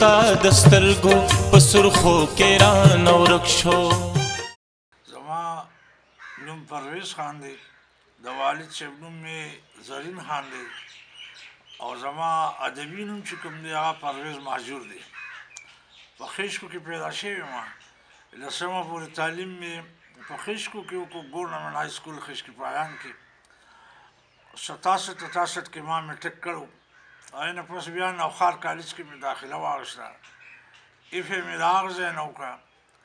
ستا د سترګو په سرخو کې رانه ورک شو. زما نوم پرویز خان دی، د والد صاحب نوم مې زرین خان دی او زما ادبي نوم چې کوم دی هغه پرویز مهجور دی. په خیشکو کې پیدا شوی یم، لسمه پورې تعلیم مې په خیشکو کې وکړو، ګورنمنټ های سکول خیشکي پایان کې. 67-68 کې ما میټرک کړو، هغې نه پس بیا نوخار کالج کې مې داخله واخیسته، ایف اې مې د هغه ځای نه وکړه.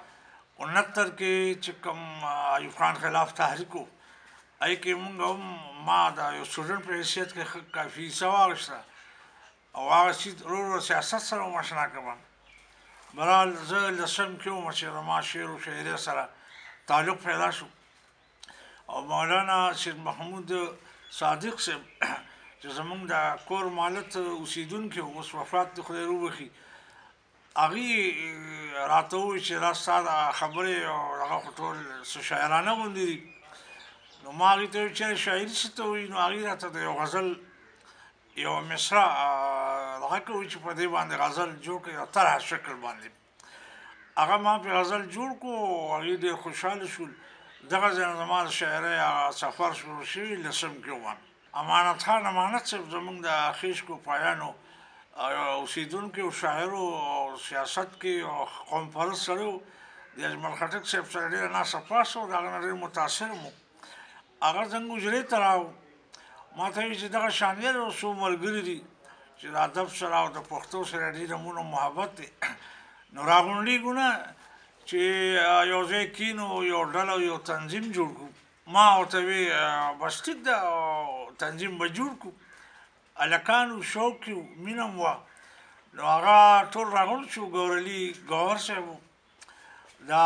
69 کې چې کوم ایوب خان خلاف تحریک و، هغې کې مونږ هم ما د یو سټوډنټ په حیثیت کې ښه کافي حصه واخیسته او هغه ورو ورو سیاست سره ومشنا کړم. بهرحال زه لسم کې وم چې زما شعر و شاعرۍ سره تعلق پیدا شو او مولانا شیخ محمود صادق صاحب چې زمونږ د کور مالت اوسېدونکي و، اوس وفات دی خدای وبخي، هغې راته ووایي چې دا ستا د خبرې او هغه خو ټول څه شاعرانه غوندې دي. نو ما هغې ته وویل چې شاعري څه ته وایي؟ نو هغې راته د یو غزل یو مصرع دغه کوي چې په دې باندې غزل جوړ کړي، یو طرح شکل باندې هغه ما پرې غزل جوړ کړو او هغې ډېر خوشحاله شول. دغه ځای نه زما د شاعرۍ سفر شروع شوي، لسم کې وم. امانت خان امانت صاحب زمونږ د خیشکو پایانو اوسېدونکی او شاعر او سیاست کې قوم پرست سړی و، د اجمل خټک صاحب سره ډېره ناسته پاسته و، د هغه نه ډېر متاثر م و. هغه زموږ حجرې ته راو، ما ته وایي چې دغه شان یو څو ملګري دي چې د ادب سره او د پښتو سره ډېره مونه محبت دی، نو راغونډېږو نه چې یو ځای کینو، یو ډله یو تنظیم جوړ کړو. ما ورته وی بس ټیک ده تنظیم به جوړ کړو، هلکان وو، شوق یې وو، مینه م وه. نو هغه ټول راغونډ شو، ګورالي ګوهر صاحب و، دا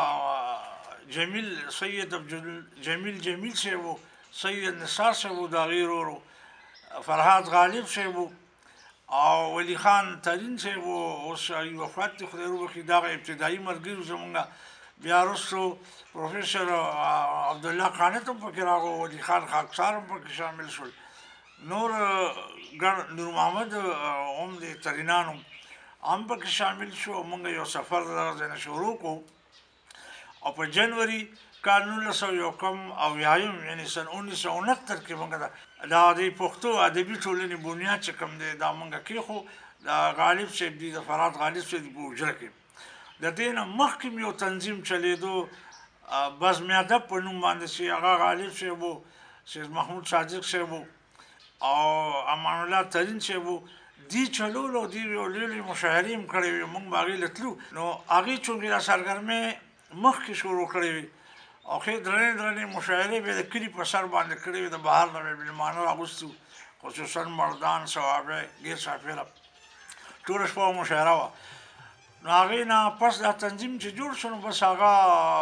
جمیل سید عبدالجمیل جمیل صاحب و، سید نثار صاحب و، د هغې ورور و فرهاد غالب صاحب و او ولی خان ترین صاحب و، اوس وفات دی خدای وبخي، دغه ابتدایي ملګري زمونږ. بیا وروستو پروفیسر عبدالله قانت هم پکې راغو، ولی خان خاکسار هم پکې شامل شول، نور نور محمد هم د ترینانو هم پکې شامل شو. موږ یو سفر دغه ځای نه شروع کړو او په جنوري کال 1901 یعنې سن 1969 کې موږ د پښتو ادبي ټولنې بنیاد چې کوم دی دا موږ کېښو، د غالب صاحب دی، د فرهاد غالب صاحب دی په حجره کې. د دې نه مخکې یو تنظیم چلېدو بزم ادب په نوم باندې چې هغه غالب صاحب و، سید محمود صادق صاحب و او امان الله ترین صاحب و، دی چلولو، دی یو لویې مشاعرې هم کړې وې، موږ به هغې له تلو. نو هغې چونکې دا سرګرمۍ مخکې شروع کړې وې او ښې درنې درنې مشاعرې به یې د کلي په سر باندې کړې وې، د بهر نه به مېلمانه راغوستي وو، خصوصا مردان، صوابع، ګیر صافره، ټوله شپه مشاعره وه. نو هغې نه پس دا تنظیم چې جوړ شو، نو بس هغه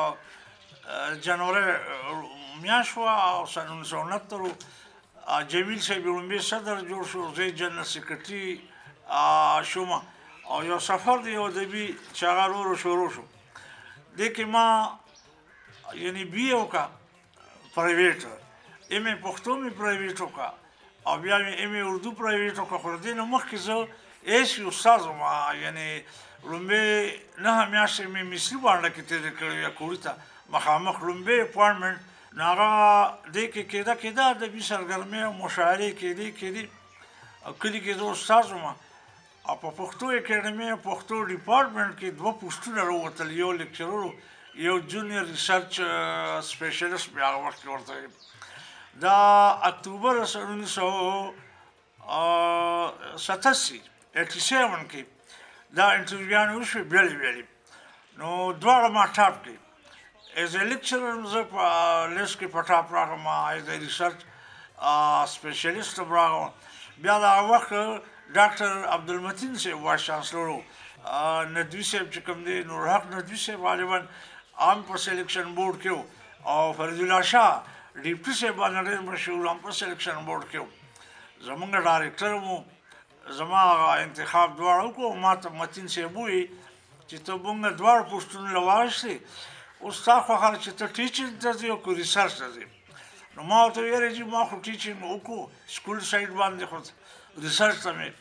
جنورۍ میاشت وه او سن 1969 جمیل صاحب لومبی صدر جوړ شو، زه جنرال سیکرټري شوم او یو سفر دی یو ادبي چې هغه ورو ورو شروع شو. دې کې ما یعنې بي یې وکړه پرایویټ، ایم ای پښتو مې پرایویټ وکړه او بیا مې ایم ای اردو پرایویټ وکړه. خو د دې نه مخکې زه ایسي استاد وم، یعنې لومبۍ 9 میاشتې مې مصري بانډه کې تېرې کړې وې کوري ته مخامخ لومبۍ اپارټمنټ. نو هغه دې کې کېده ادبي سرګرمۍ او مشاعرې کېدې او کلي کې زه استاد وم او په پښتو اکیډمۍ پښتو ډپارټمنټ کې 2 پوسټونه راووتل، یو لیکچرر یو جونیئر ریسرچ سپیشلیسټ مې هغه وخت کې ورته دا اکتوبر 1987 کې دا انټرویوګانې وشوې بېلې. نو دواړه ما ټاپ کړې، ایز ا لیکچرر زه په لیست کې په ټاپ راغلم، ایز ا ریسرچ سپیشلیسټ هم راغلم. بیا د هغه وخت ډاکټر عبدالمتین صاحب وایس چانسلر و، ندوي صاحب چې کوم دی نورحق ندوي صاحب غالبا هم په سلیکشن بورډ کې و او فریدالله شاه ډیپټي صاحب باندې ډېر مشهور هم په سلیکشن بورډ کې و. زمونږ ډایرکټر هم زما انتخاب دواړه وکړو. ما ته متین صاحب ووایي چې ته موږ دواړه پوسټونه له واخیستې، اوس ستا خوښه ده چې ته ټیچینګ ته ځې او که ریسرچ ته ځې. نو ما ورته ویلې چې ما خو ټیچینګ وکړو سکول سایډ باندې، خو ریسرچ ته مې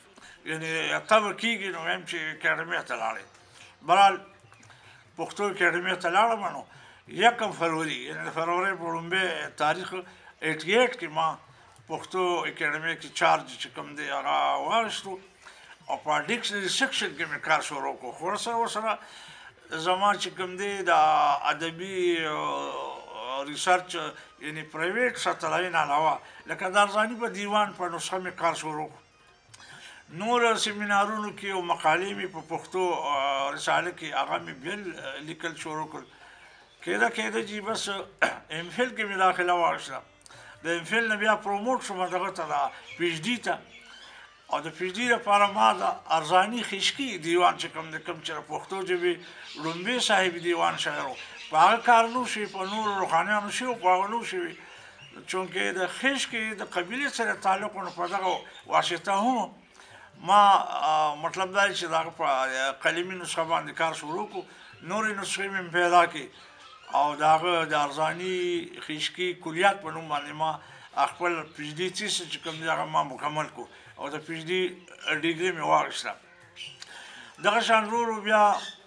یعنی تبر کېږي نو وایم چې اکاډمۍ ته لاړې بهرحال پښتو اکاډمۍ ته لاړم نو 1 فروری یعنی د فروری په لومبۍ تاریخ 88 کې ما پښتو اکاډمۍ کې چارج چې کوم دی هغه واخیستو او په ډکشنري سیکشن کې مې کار شروع کړو خو ورسره زما چې کوم دی د ادبي ریسرچ یعنی پرایویټ سطحه نه علاوه لکه د ارزاني په دیوان په نسخه مې کار شروع کړو نور سیمینارونو کې او مقالې مې په پښتو رساله کې هغه مې بل لیکل شروع کړل کېده چې بس ام فل کې مې داخله واخیسته د ام فل نه بیا پروموټ شوم دغه ته د پی ایچ ډي ته او د پی ایچ ډي لپاره ما د ارزانی خشګي دیوان چې کوم د کوم چې پښتو ژبې لومبۍ صاحب دیوان شاعر و په هغه کار نو شي په نور روخانیانو شي او په هغه نو شي چونکې د خشګي د قبیلې سره تعلق نه په دغه واسطه هم ما مطلب دا چې دا په قلمي نسخه باندې کار شروع کړو نورې نسخې مې پیدا کړې او دغه د ارزانی خشګي کلیات په نوم باندې ما خپل پی ایچ ډي تیسیس چې کوم دی هغه ما مکمل کړو او د پی ایچ ډي ډیګري مې واخیسته دغه شان ورو بیا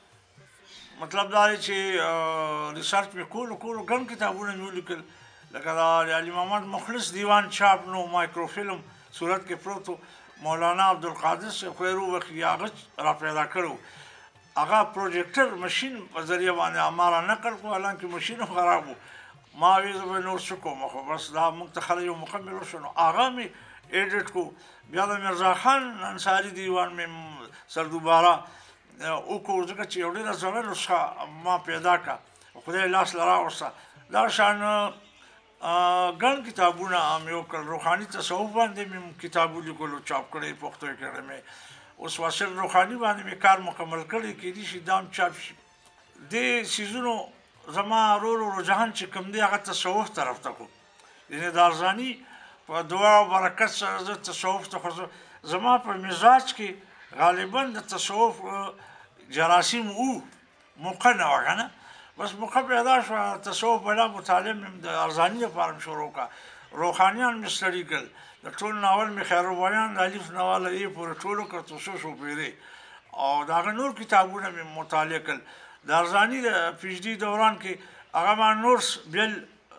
مطلب دا دی چې ریسرچ مې کولو ګڼ کتابونه مې ولیکل لکه د علي محمد مخلص دیوان چاپ نو مایکروفیلم صورت کې پروت و مولانا عبدالقادر صاحب خیرو وخت هغه را پیدا کړو هغه پروجیکټر ماشین په ذریعه باندې اماره نقل کړو حالانکه ماشین هم خراب و ما وی زه به نور څه کوم خو بس دا موږ ته خلک یو مکمل وشو نو هغه مې ایډیټ کړو بیا د میرزا خان انصاري دیوان مې سر دوباره وکړو ځکه چې یو ډېره زړه نسخه ما پیدا کړه خدای لاس له راوسته دا شان ګڼ کتابونه مې وکړل روخاني تصوف باندې مې کتاب ولیکلو چاپ کړی پښتو اکاډمۍ اوس واصل روخاني باندې مې کار مکمل کړی کېدای شي دا هم چاپ شي دې څیزونو زما ورو رجحان چې کوم دی هغه تصوف طرف ته کړو یعنې د ارزاني په دعا او برکت سره زه تصوف ته خو زما په مزاج کې غالبا د تصوف جراثیم موقع نه وه که نه بس موقع پیدا شوه تصوف بلا مطالعه مې د ارزاني لپاره مې شروع کړه روخانیان مې ستړي کړل د ټول ناول مې خیروبیان د الف ناول یې پورې ټولو کړ تر څو شوپېرې او د هغه نور کتابونه مې مطالعه کړل د ارزاني د پی ایچ ډي دوران کې هغه ما نورس بل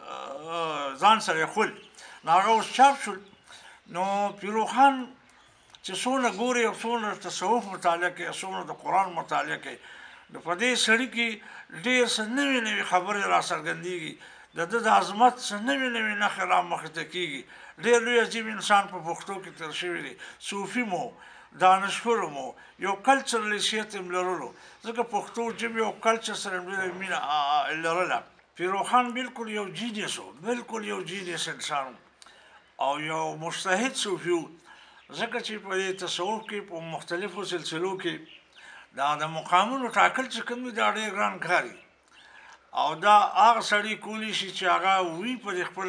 ځان سره خول نو هغه اوس چاپ شول نو پیر روخان چې څومره ګوري او څومره تصوف مطالعه کوي څومره د قرآن مطالعه کوي نو په دې سړي کې ډېر څه نوې نوې خبرې را څرګندېږي د ده د عظمت څه نوې نوې نښې را مخې ته کېږي ډېر لوی عجیب انسان په پښتو کې تېر شوی دی صوفي مو دانشور مو یو کلچرل حیثیت یې لرلو ځکه پښتو ژبې او کلچر سره ډېره مینه لرله پیر روخان بالکل یو جینیس و بالکل یو جینیس انسان او یو مجتهد صوفي و ځکه چې په دې تصوف کې په مختلفو سلسلو کې دا د مقامونو ټاکل چې کوم دي دا ډېر ګران کار دی او دا هغه سړی کولی شي چې هغه وي په خپل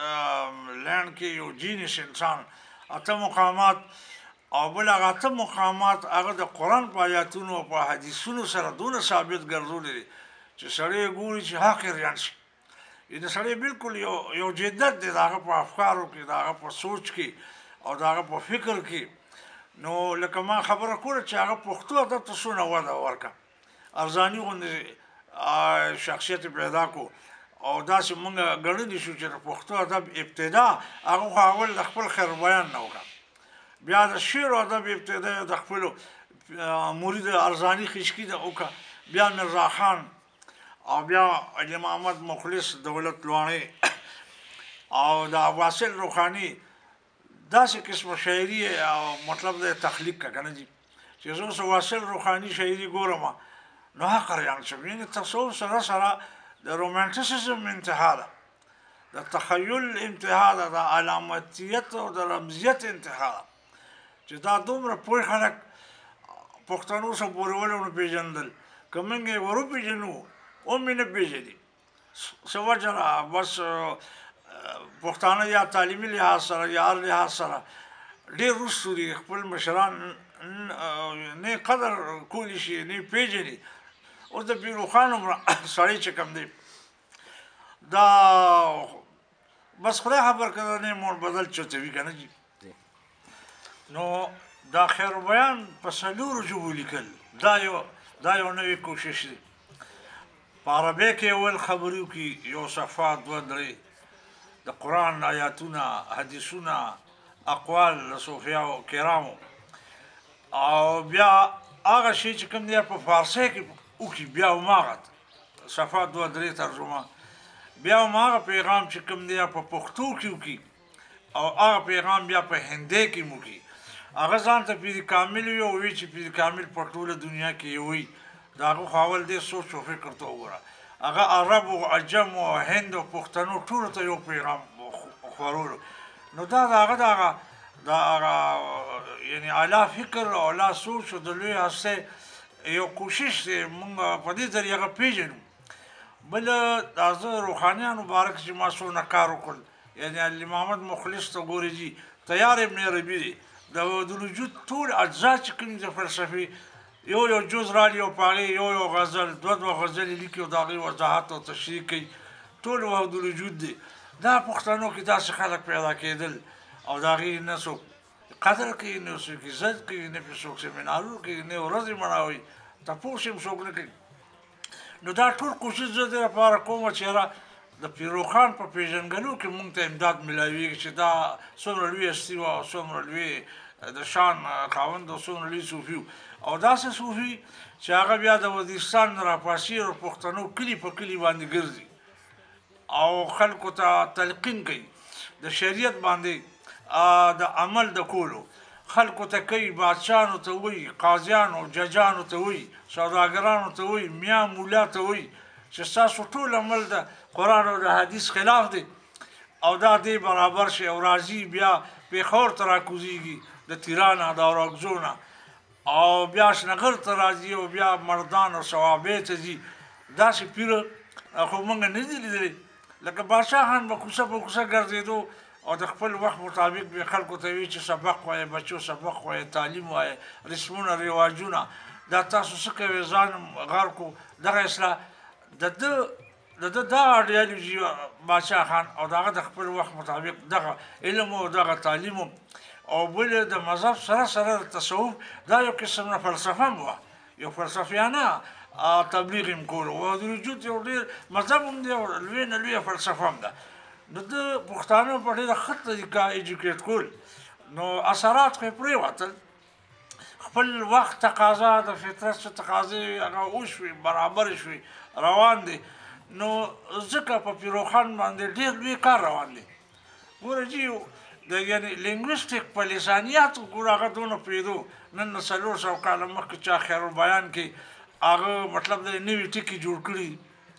لینډ کې یو جینیس انسان اته مقامات او بل هغه اته مقامات هغه د قرآن په آیاتونو او په حدیثونو سره دونه ثابت ګرځولی دی چې سړی ګوري چې حقیریان شي یعنې سړی بالکل یو جدت دی د هغه په افکارو کې د هغه په سوچ کې او د هغه په فکر کې نو لکه ما خبره کوله چې هغه پښتو ادب ته څونه وده ورکړه ارزاني غوندې شخصیت پیدا کړو او داسې موږ ګڼلی شو چې د پښتو ادب ابتدا هغه خو اول د خپل خیر بیان نه وکړه بیا د شعر او ادب ابتدا د خپلو مرید ارزانی خشګي د وکړه بیا میرزا خان او بیا علي محمد مخلص دولت لوانی او د واصل روخاني داسې قسمه شاعري او مطلب د تخلیق که نه دي چې زه اوس واصل روخاني شاعري ګورم نو حقیریان شم یعنې تصوف سره سره د رومانټیسزم انتها ده د تخیل انتها ده د علامتیت او د رمزیت انتها ده چې دا دومره پوه خلک پښتنو سره پورې ونه پېژندل که موږ یې ور وپېژنو هم یې نه پېژني څه وجه ده بس پښتانه یا تعلیمي لحاظ سره یا هر لحاظ سره ډېر وروستو دي خپل مشران نه قدر کولی شي نه پېژني اوس د پیر روخان سړی چې کوم دی دا بس خدای خبر کړه نه مون بدل چوتوي که نه جي نو دا خیر بیان په څلورو ژبو لیکل دا یو نوې کوشش دی په عربۍ کې اول خبرې وکړي یو صفحه دوه درې د قرآن آیاتونه حدیثونه اقوال د صوفیاو کرامو او بیا هغه شی چې کوم دی په فارسي کې وکړي بیا هماغه صفحه دوه درې ترجمه بیا هماغه پیغام چې کوم دی په پښتو کې وکړي او هغه پیغام بیا په هندي کې مو وکړي هغه ځان ته پیر کامل وي او وی چې پیر کامل په ټوله دنیا کې وي دا هغه خو اول دې سوچ او فکر ته وګوره هغه عرب او عجم او هند او پښتنو ټولو ته یو پیغام خورولو نو دا یعنی اعلی فکر او اعلی سوچ د لوی هسته یو کوشش دی مونږ په دې ذریعه هغه پیژنو بل دا زه روحانیان مبارک چې ما څونه کار وکړ یعنی علي محمد مخلص ته ګوري جي تیار ابن عربي دی د وجود ټول اجزا چې کوم د فلسفي یو جز را لیو پاغي یو غزل دوه غزل لیکي او دغه وضاحت او تشریح کوي ټول وحدت الوجود دی دا پښتنو کې داسې خلک پیدا کېدل او دغه نسو قدر کوي نو څه کې عزت کوي نه په څوک سیمینارو کې نه ورځي مناوي تاسو هم څوک نه کوي نو دا ټول کوشش زه لپاره کوم چې را د پیر روخان په پیژنګلو کې مونږ ته امداد ملایوي چې دا څومره لوی استیوا او څومره لوی د شان خاوند او څومره لوی صوفي او داسې صوفي چې هغه بیا د وزیرستان را پاسي او پښتنو کلی په کلی باندې ګرځي او خلکو ته تلقین کوي د شریعت باندې د عمل د کولو خلکو ته کوي بادشاهانو ته وایي قاضیانو ججانو ته وایي سوداګرانو ته وایي میا مولا ته وایي چې ستاسو ټول عمل د قرآن او د حدیث خلاف دی او دا دی برابر شي او راځي بیا پېښور ته راکوزېږي د تیرانه د اراکزونه او بیا شنغر ته راځي او بیا مردان او صوابې ته ځي داسې پیر خو موږ نه دي لیدلي لکه بادشاهان به کوڅه په کوڅه ګرځېدو او د خپل وخت مطابق به خلکو ته وایي چې سبق وایه بچو سبق وایه تعلیم وایه رسمونه رواجونه دا تاسو څه کوئ ځان غار کو دغه اصلاح د دا ایډیالوژي بادشاه خان او دغه د خپل وخت مطابق دغه علم او دغه تعلیم او بل د مذهب سره تصوف دا یو قسم نه فلسفه مو یو فلسفیانه تبلیغ هم کول او د وجود یو ډېر مذهب هم دی او لوی فلسفه هم ده نو د پښتانه په ډېره ښه طریقه ایجوکیټ کول نو اثرات خو یې پرېوتل خپل وخت تقاضا د فطرت څه تقاضې هغه وشوې برابر شوې روان دي نو ځکه په پیر روخان باندې ډېر لوی کار روان دی ګوره جي د یعنی لینګویسټیک په لسانیاتو ګوره هغه دونه پرېږدو نن 400 کاله مخکې چا خیر بیان کې هغه مطلب د نوي ټکي جوړ کړي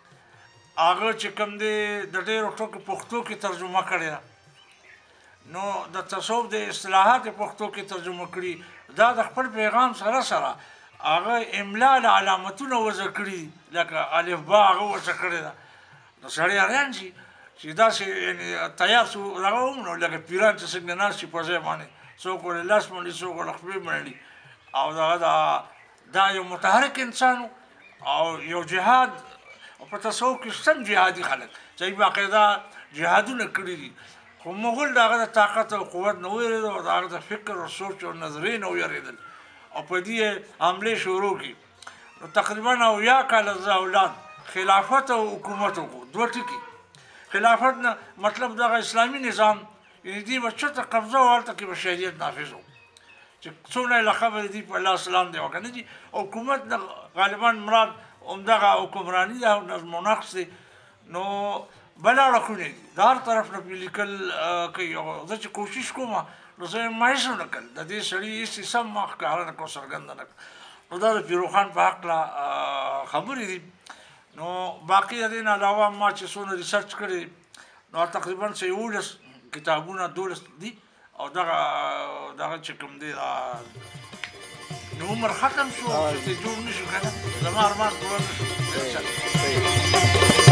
هغه چې کوم دی د ډېرو ټکو پښتو کې ترجمه کړې ده نو د تصوف د اصطلاحات پښتو کې ترجمه کړي دا د خپل پیغام سره هغه املا له علامتونه وضع کړي لکه الف با هغه وضع کړې ده نو سړی حیران شي چې داسې یعنی تیار شو دغه هم نو لکه پیران چې څنګه ناست شي په ځای باندې څوک ورې لاس منډي څوک ورې خپې منډي او دغه دا یو متحرک انسان او یو جهاد او په تصوف کې سم جهادي خلک چې باقاعده جهادونه کړي دي خو مغول دغه د طاقت او قوت نه وېرېدل او دغه د فکر او سوچ او نظریې نه وېرېدل او په دې حملې شروع کړي نو تقریبا 90 کاله زه اولاد خلافت او حکومت وکړو دوه ټکي خلافت نه مطلب دغه اسلامي نظام یعنی دې به چېرته قبضه و هلته کې به شریعت نافظ و چې څومره له خبرې دي په الله اسلام دی وکنه دي حکومت غالبا مراد همدغه حکمراني ده او نظم و نقص دی نو بلاړه خونې دي د هر طرف نه پرې لیکل کوي او زه چې کوشش کوم نو زه یې مایسو نه کړل د دې سړي هېڅ سم ما ښکاره نه کړو څرګنده نه کړو نو دا د پیر روخان په هکله خبرې دي نو باقي د دې نه علاوه ما چې څونه ریسرچ کړی نو تقریبا 11 کتابونه 12 دي او دغه چې کوم دی نو عمر ختم شو چې جوړ نشو کنه زما ارمان پوره نشو